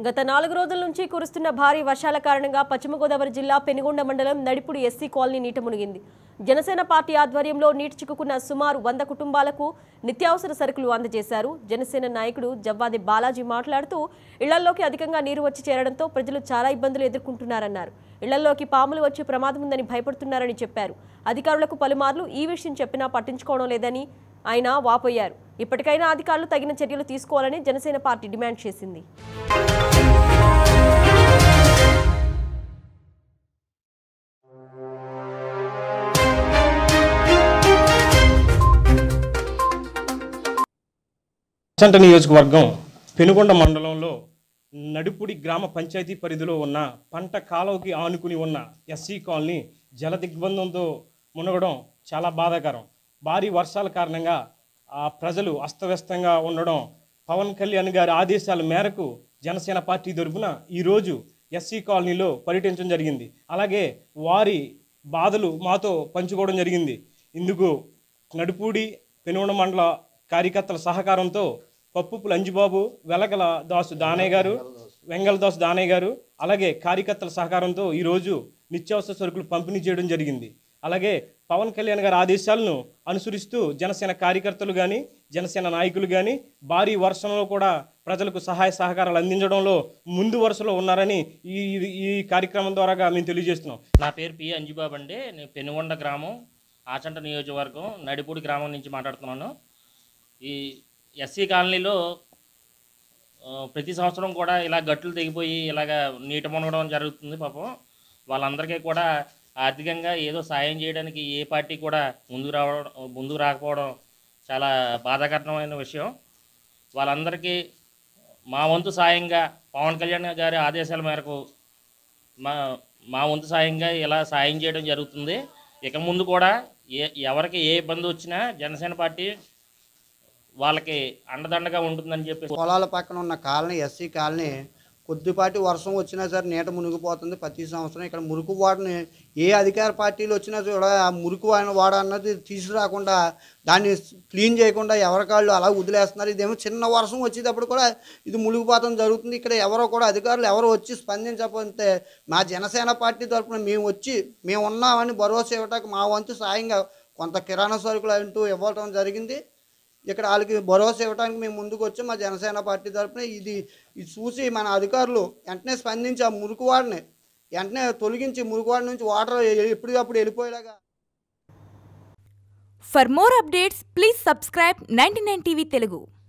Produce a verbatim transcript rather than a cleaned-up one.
గత నాలుగు రోజుల నుంచి కురుస్తున్న భారీ వర్షాల కారణంగా పశ్చిమ గోదావరి జిల్లా పెనుగొండ మండలం నడిపుడి ఎస్సీ కాలనీ నీట మునిగింది. జనసేన పార్టీ ఆధ్వర్యంలో నీటి చిక్కుకున్న సుమారు వంద కుటుంబాలకు నిత్యావసర సరుకులు అందజేశారు. జనసేన నాయకుడు జవ్వాది బాలాజీ మాట్లాడుతూ ఇళ్లలోకి అధికంగా నీరు వచ్చి చేరడంతో ప్రజలు చాలా ఇబ్బందులు ఎదుర్కొంటున్నారన్నారు. ఇళ్లలోకి పాములు వచ్చే ప్రమాదం ఉందని భయపడుతున్నారని చెప్పారు. అధికారులకు పలుమార్లు ఈ విషయం చెప్పినా పట్టించుకోవడం లేదని ఆయన వాపోయారు. ఇప్పటికైనా అధికారులు తగిన చర్యలు తీసుకోవాలని జనసేన పార్టీ డిమాండ్ చేసింది. అచంట నియోజకవర్గం పెనుగొండ మండలంలో నడిపుడి గ్రామ పంచాయతీ పరిధిలో ఉన్న పంట కాలువకి ఆనుకుని ఉన్న ఎస్సీ కాలనీ జల దిగ్బంధంతో మునగడం చాలా బాధాకరం. భారీ వర్షాల కారణంగా ఆ ప్రజలు అస్తవ్యస్తంగా ఉండడం, పవన్ కళ్యాణ్ గారి ఆదేశాల మేరకు జనసేన పార్టీ తరఫున ఈరోజు ఎస్సీ కాలనీలో పర్యటించడం జరిగింది. అలాగే వారి బాధలు మాతో పంచుకోవడం జరిగింది. ఇందుకు నడిపూడి పెనుగొండ మండల కార్యకర్తల సహకారంతో పప్పుపుల అంజిబాబు, వెలగల దాసు దానయ్య గారు, వెంగళ దాసు దానయ్య గారు అలాగే కార్యకర్తల సహకారంతో ఈరోజు నిత్యావసర సరుకులు పంపిణీ చేయడం జరిగింది. అలాగే పవన్ కళ్యాణ్ గారి ఆదేశాలను అనుసరిస్తూ జనసేన కార్యకర్తలు కానీ జనసేన నాయకులు కానీ భారీ వర్షంలో కూడా ప్రజలకు సహాయ సహకారాలు అందించడంలో ముందు వరుసలో ఉన్నారని ఈ ఈ కార్యక్రమం ద్వారా మేము తెలియజేస్తున్నాం. నా పేరు పి అంజిబాబు అండి. నేను పెనుగొండ గ్రామం ఆచంట నియోజకవర్గం నడిపూడి గ్రామం నుంచి మాట్లాడుతున్నాను. ఈ ఎస్సీ కాలనీలో ప్రతి సంవత్సరం కూడా ఇలా గట్లు తెగిపోయి ఇలాగ నీట మునగడం జరుగుతుంది. పాపం వాళ్ళందరికీ కూడా ఆర్థికంగా ఏదో సాయం చేయడానికి ఏ పార్టీ కూడా ముందుకు రావడం ముందుకు రాకపోవడం చాలా బాధాకరమైన విషయం. వాళ్ళందరికీ మా వంతు సాయంగా పవన్ కళ్యాణ్ గారి ఆదేశాల మేరకు మా మా వంతు సాయంగా ఇలా సాయం చేయడం జరుగుతుంది. ఇక ముందు కూడా ఏ ఎవరికి ఏ ఇబ్బంది వచ్చినా జనసేన పార్టీ వాళ్ళకి అండదండగా ఉంటుందని చెప్పి. పొలాల పక్కన ఉన్న కాలనీ ఎస్సీ కాలనీ కొద్దిపాటి వర్షం వచ్చినా సరే నీట మునిగిపోతుంది. ప్రతి సంవత్సరం ఇక్కడ మురుకు వాడని ఏ అధికార పార్టీలు వచ్చినా కూడా ఆ మురుకు వాడ అన్నది తీసుకురాకుండా దాన్ని క్లీన్ చేయకుండా ఎవరికాళ్ళు అలా వదిలేస్తున్నారు. ఇదేమో చిన్న వర్షం వచ్చేటప్పుడు కూడా ఇది మునిగిపోవడం జరుగుతుంది. ఇక్కడ ఎవరో కూడా అధికారులు ఎవరో వచ్చి స్పందించకపోతే మా జనసేన పార్టీ తరఫున మేము వచ్చి మేము ఉన్నామని భరోసా ఇవ్వడానికి మా వంతు సాయంగా కొంత కిరాణా సరుకులు అంటూ ఇవ్వటం జరిగింది. ఇక్కడ వాళ్ళకి భరోసా ఇవ్వడానికి మేము ముందుకు వచ్చి మా జనసేన పార్టీ తరఫున ఇది ఇది చూసి మన అధికారులు వెంటనే స్పందించి ఆ మురుకువాడిని వెంటనే తొలగించి మురుకువాడి నుంచి వాటర్ ఎప్పటికప్పుడు వెళ్ళిపోయేలాగా. For more updates please subscribe ninety nine TV Telugu.